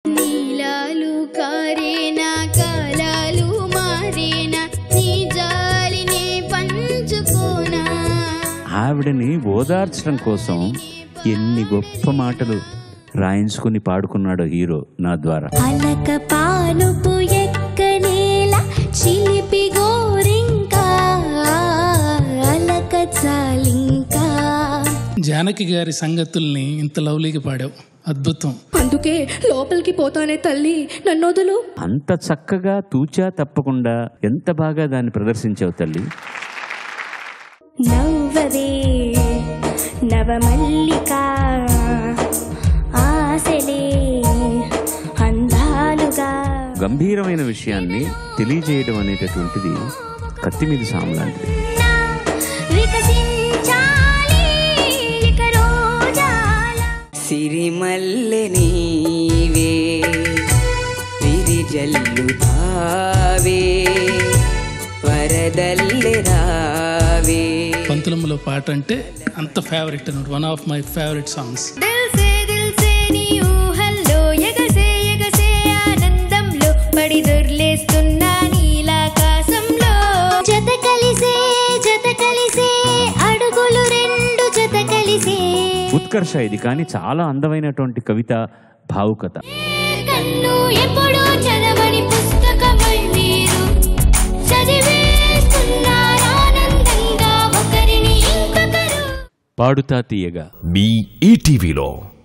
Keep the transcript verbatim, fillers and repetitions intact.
నీలాలు కారేనా కాలాలు మారేనా నీ జాలిని పంచుకోనా. ఆవిడని ఓదార్చడం కోసం ఎన్ని గొప్ప మాటలు రాయించుకుని పాడుకున్నాడో హీరో నా ద్వారా. అలక పానుపు ఎక్కనేల చిలిపి గోరింకా అలక చాలింకా. జానకి గారి సంగతుల్ని ఇంత లవ్లీగా పాడావు, అద్భుతం. అందుకే లోపలికి పోతానే తల్లి నన్ను వదులు. అంత చక్కగా తూచా తప్పకుండా ఎంత బాగా దాన్ని ప్రదర్శించావు తల్లి. నవ్వవే నవమల్లిక ఆశలే అందాలుగా. గంభీరమైన విషయాన్ని తెలియజేయడం అనేటటువంటిది కత్తి మీద సాము లాంటిది. సిరిమల్లె నీవే విరిజల్లుతావే వరదల్లె రావే. పంతులమ్మలో పాట అంటే అంత ఫేవరెట్ అన్నమాట, one of my favourite songs. దిల్సే దిల్సే నీ ఊహల్లో ఎగసే ఎగసే ఆనందంలో పడి దొర్లేస్తున్నా నీలాకాశంలో. జత కలిసే జత కలిసే అడుగులు రెండు జత కలిసే. ఉత్కర్ష ఇది, కానీ చాలా అందమైనటువంటి కవిత, భావుకత. కన్ను ఎప్పుడు చదవని పుస్తకమై మీరు చదివేస్తున్నారానందంగా ఒకరిని ఇంకొకరు. పాడుతా తీయగా మీ ఈటీవీలో.